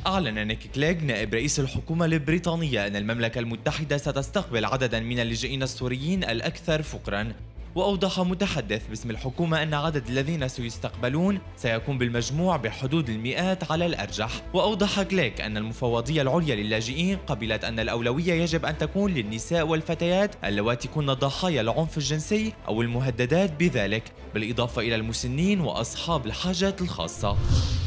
أعلن نيكي كليغ نائب رئيس الحكومة البريطانية أن المملكة المتحدة ستستقبل عددا من اللاجئين السوريين الأكثر فقرا. وأوضح متحدث باسم الحكومة أن عدد الذين سيستقبلون سيكون بالمجموع بحدود المئات على الأرجح. وأوضح كليك أن المفوضية العليا للاجئين قبلت أن الأولوية يجب أن تكون للنساء والفتيات اللواتي كن ضحايا العنف الجنسي أو المهددات بذلك، بالإضافة إلى المسنين وأصحاب الحاجات الخاصة.